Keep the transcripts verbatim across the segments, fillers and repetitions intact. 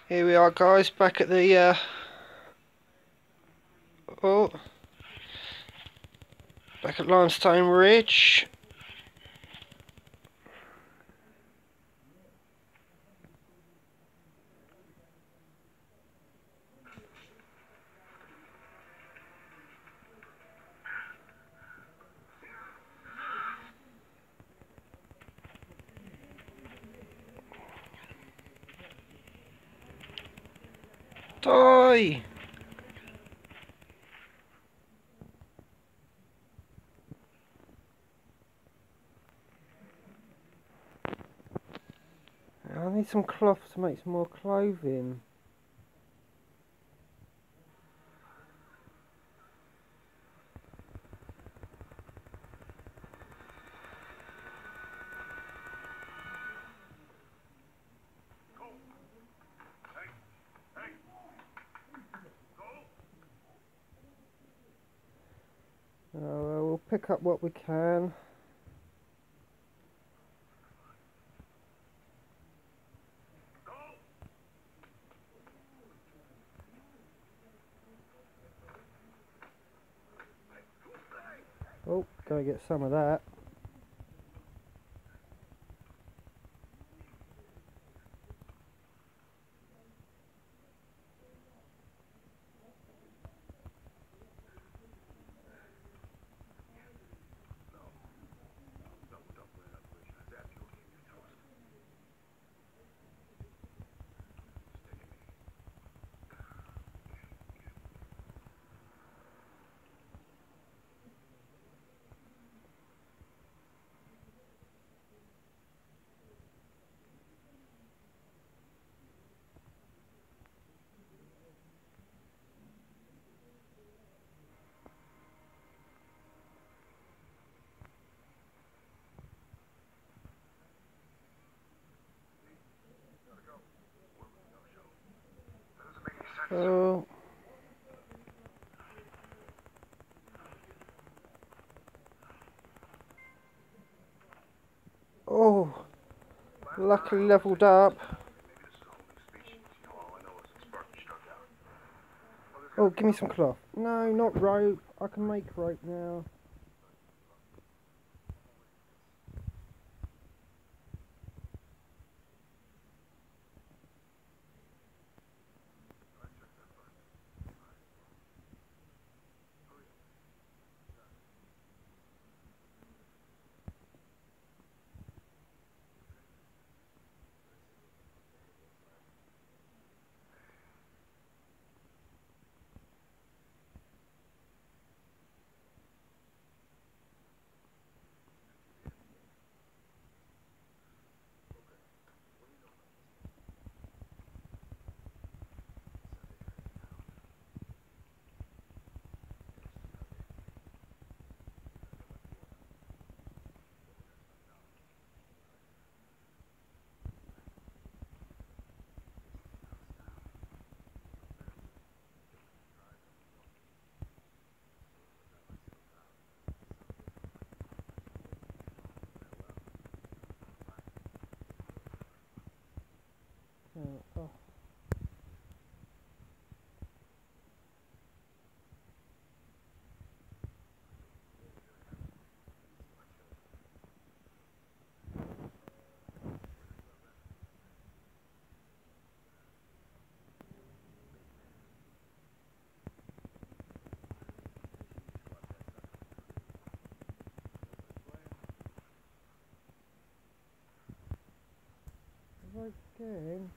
Here we are, guys, back at the uh, oh, back at Limestone Ridge. Die! I need some cloth to make some more clothing. Oh, well, we'll pick up what we can. Oh, gotta get some of that. Oh. Oh, luckily leveled up. Oh, give me some cloth. No, not rope. I can make rope now. Oh, oh. Again.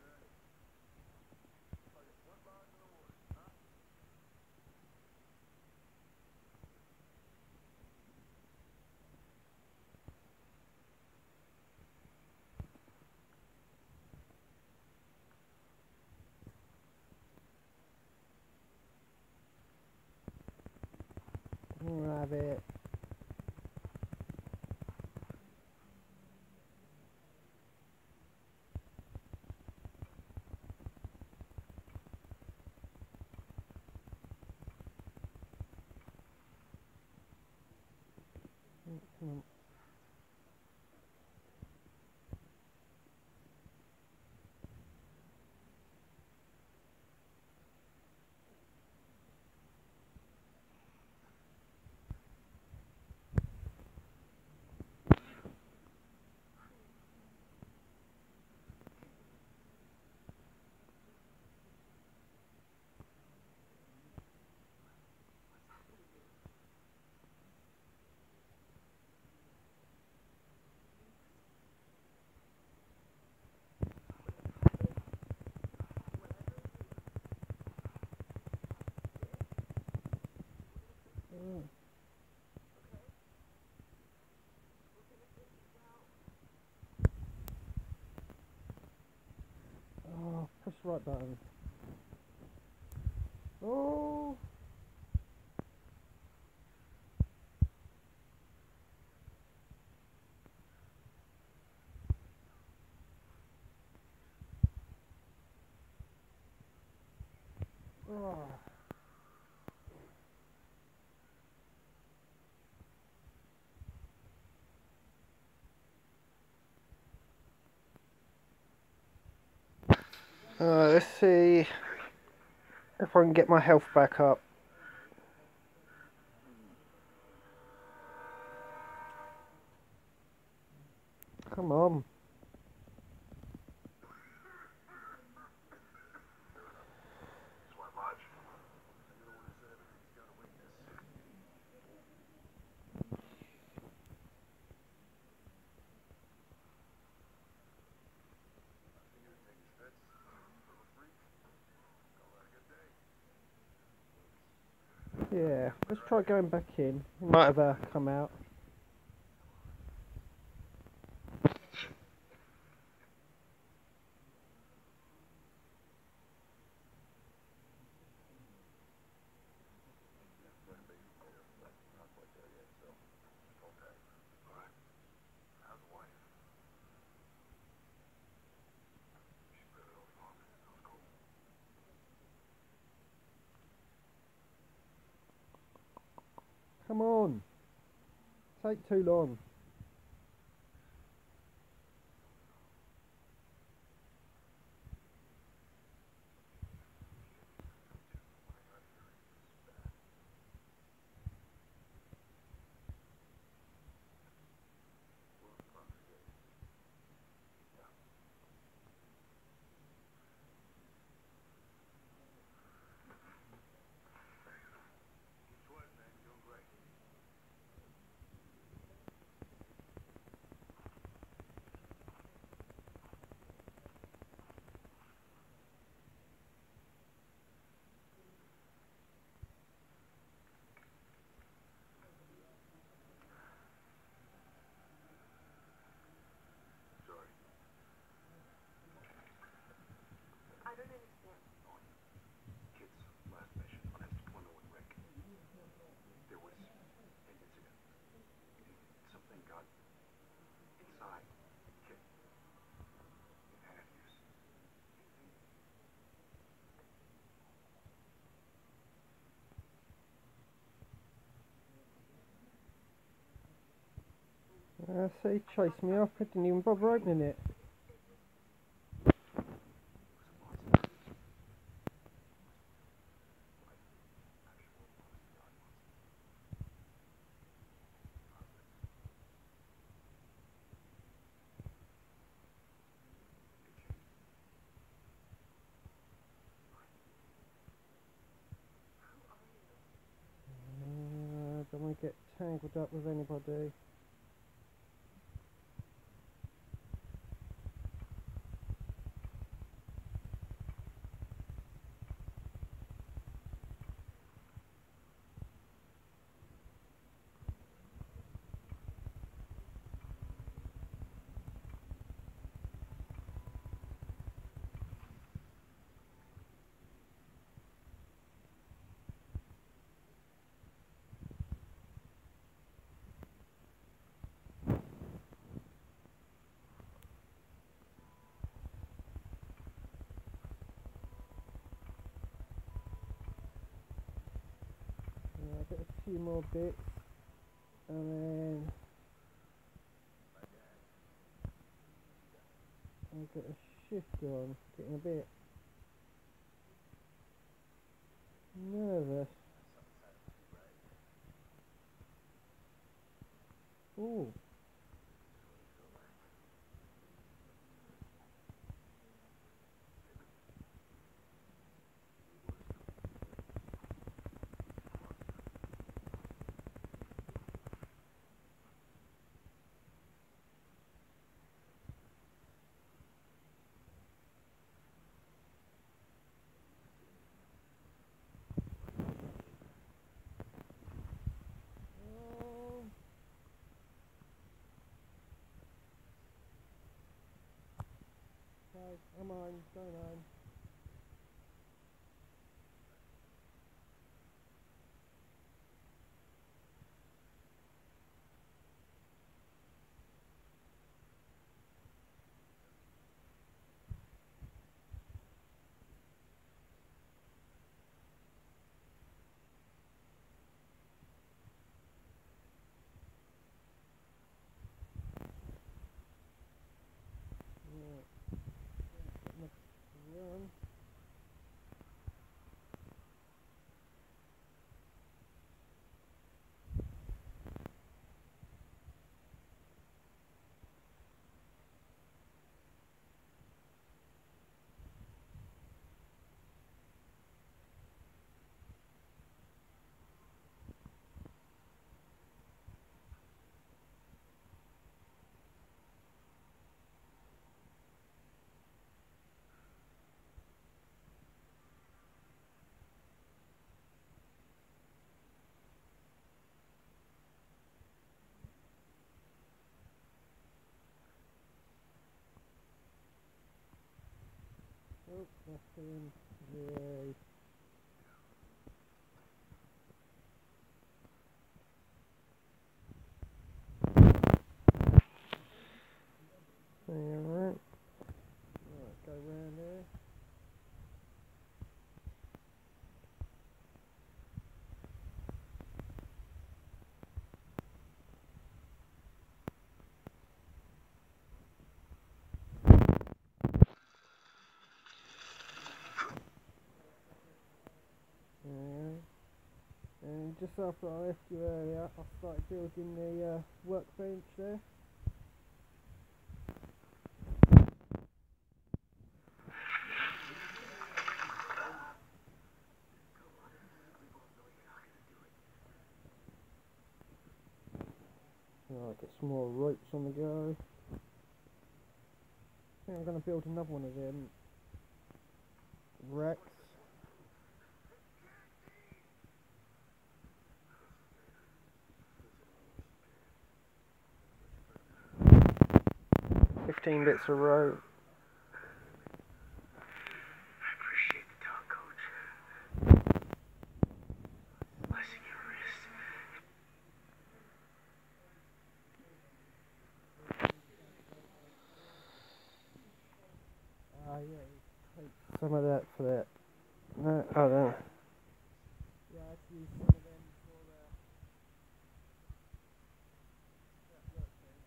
Rabbit. Come on. right button. Oh! Oh. Uh, let's see if I can get my health back up. Come on. Yeah, let's try going back in. He might have uh, come out. Come on. Take too long. Uh, so he chased me off. I didn't even bother opening it. Uh, don't want to get tangled up with anybody. Uh, get a few more bits, and then I'll get a shift on. Getting a bit nervous. Ooh. Oh. Okay, I'm on, going on. done. Oh, nothing. Yay. Alright. Right, go round there. Alright. And just after I left you earlier, I started building the uh, workbench there. Right, get some more ropes on the go. I think I'm going to build another one of them racks. Fifteen bits of rope. I appreciate the talk, Coach. Blessing your wrist. Ah, uh, yeah, take some of that for that. No, oh no. Yeah, I have to use some of them for uh, that workbench.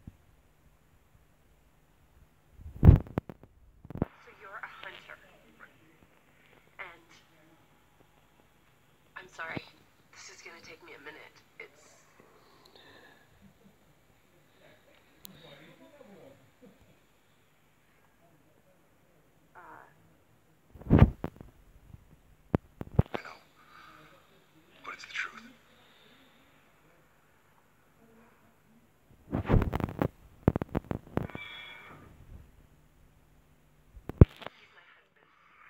So you're a hunter. And I'm sorry, this is gonna take me a minute. It's uh I know, but it's the truth. He's my husband.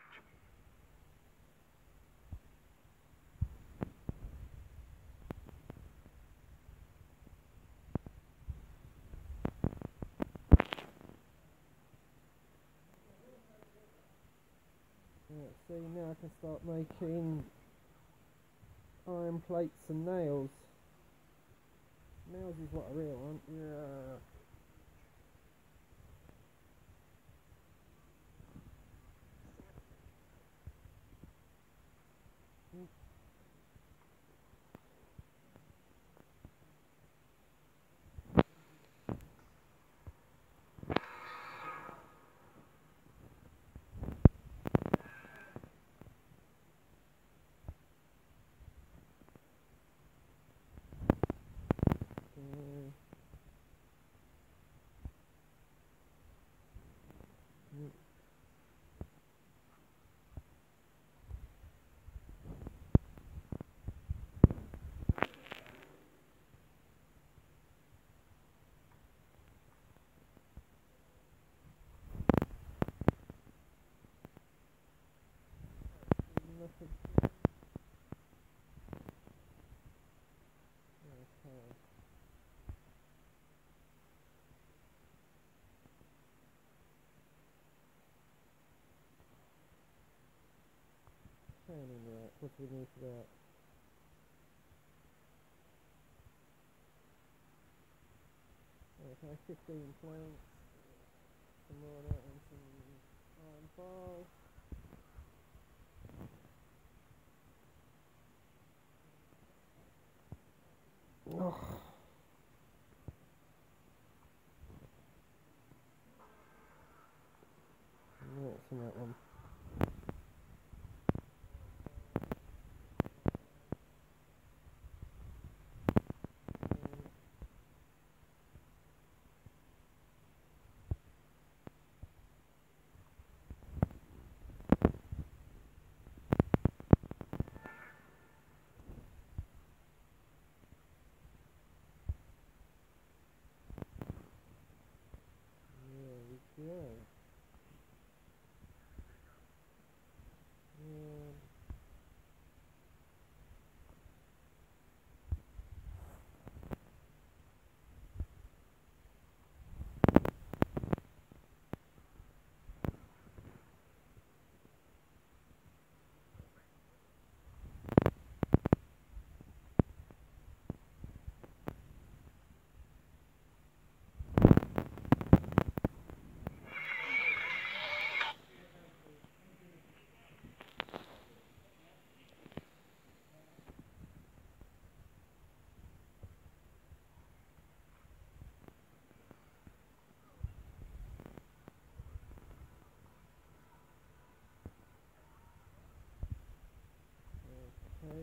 Right, see, now I can start making iron plates and nails. Nails is what I really want. Yeah. Mm. Mm. Nothing. Okay. Turning right. What do we need for that? Okay, fifteen planks. Some more of that and some iron bars. Oh. Yeah, it's in that one.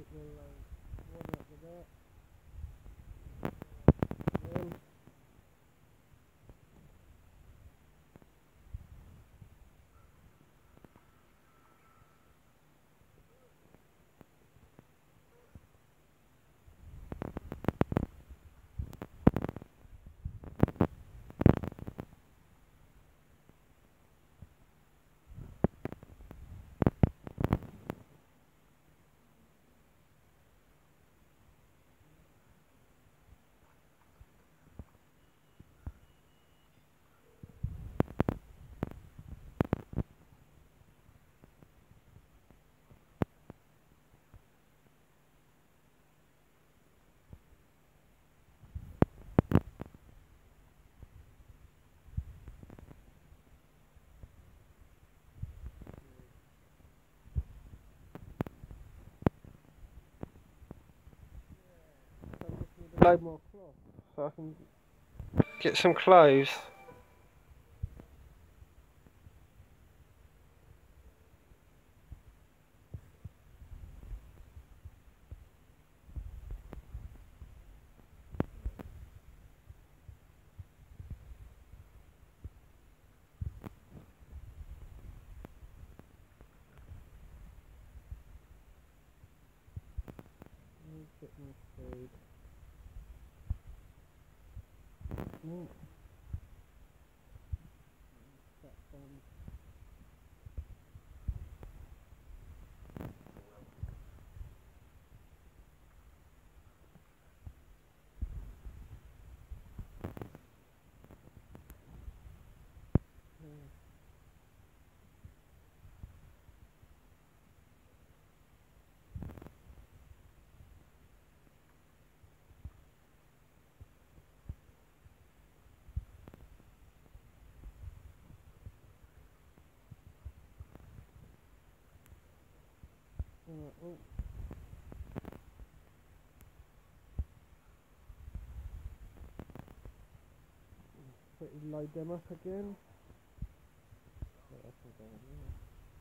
we'll uh, warm up with that. Then, I just need a load more cloth so I can get some clothes. Get more food. Mm. That one. Mm. Uh, oh. Quickly load them up again. Yeah, that's all done, yeah.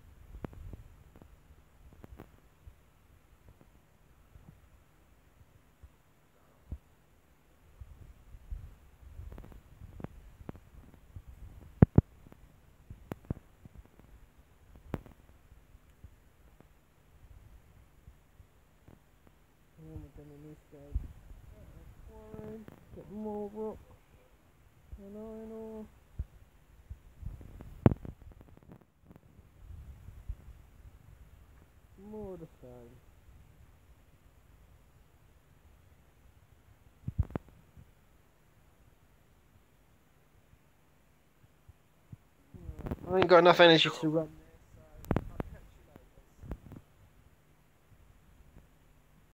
And then we're gonna need to go uh, quarry, get more rock and iron ore. More of the same. I ain't got enough energy to run.